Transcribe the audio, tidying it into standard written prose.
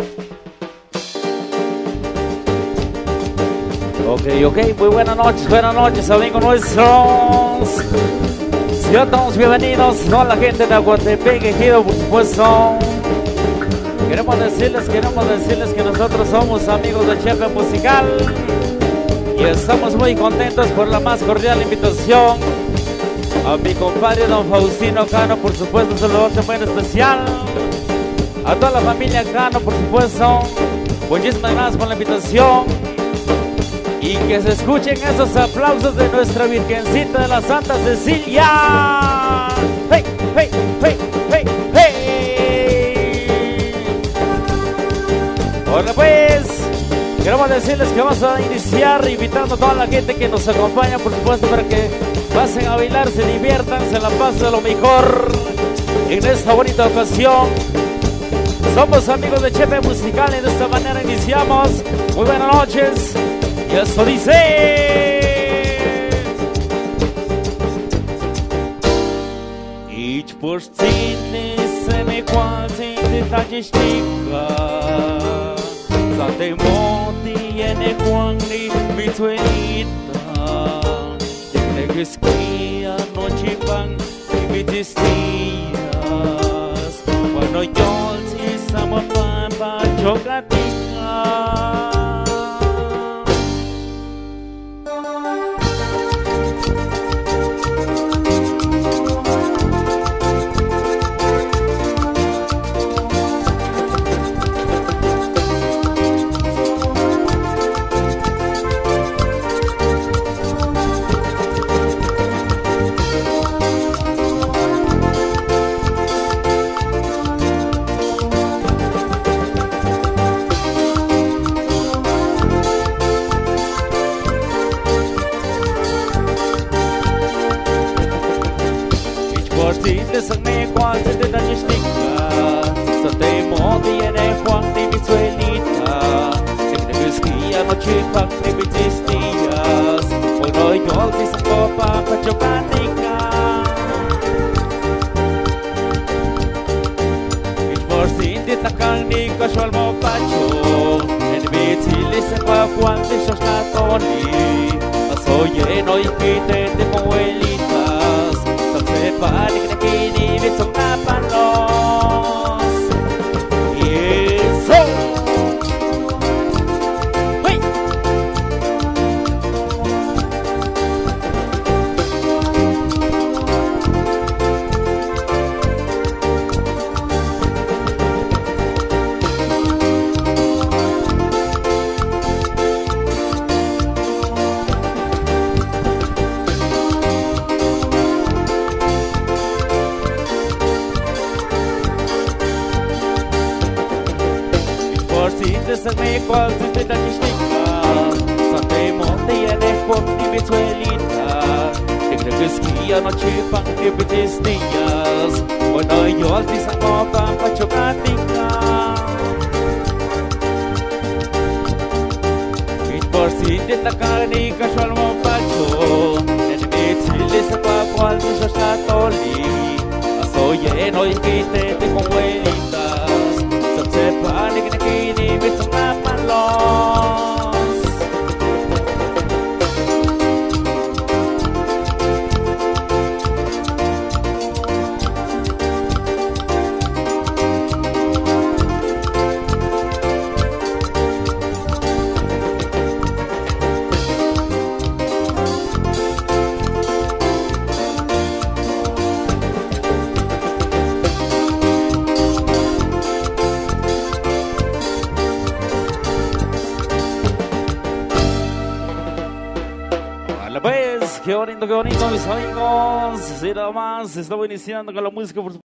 Ok, muy buenas noches amigos nuestros. Sean todos bienvenidos, toda la gente de Aguatepec, Ejido, por supuesto. Queremos decirles que nosotros somos amigos de Chepe Musical y estamos muy contentos por la más cordial invitación a mi compadre don Faustino Cano, por supuesto, un saludo muy especial a toda la familia Cano, por supuesto. Muchísimas gracias por la invitación y que se escuchen esos aplausos de nuestra Virgencita de la Santa Cecilia. ¡Hey, hey, hey, hey, hey! Hola pues, queremos decirles que vamos a iniciar invitando a toda la gente que nos acompaña, por supuesto, para que pasen a bailar, se diviertan, se la pasen de lo mejor en esta bonita ocasión. Somos amigos de Chepe Musical y de esta manera iniciamos. Muy buenas noches. Y esto dice: Ich verstehe me quasi detallistica Sante moti ene quangri mituelita Tegresquia noche pan y vitestias Cuando yo si estamos para chocolatica. Să ne coace de dageștica Să te modi ene Juan de Mizuelita Te crees que ya no chipan de Vitestias Hoy no yo te saco pa chocatica Ich vor sin de takani casual mo pacho En Vitili se qua Juan de Shoshnatoni Soy lleno y quite de moelitas Separe que kini bitong napanos. Yes, oh. Hey. Să ne coace de dageștica Să te monte ene Juan de Mizuelita Te crees que ya no chipan de Vitestias Cuando yo te saco pa chocatica Ich por si de takani casual mo pacho En Vitili se qua Juan de Shoshnatoli Soy lleno y quite de moelitas Separe que kini bitong napalos. Pues, qué bonito, mis amigos. Sí, nada más, estamos iniciando con la música, por supuesto.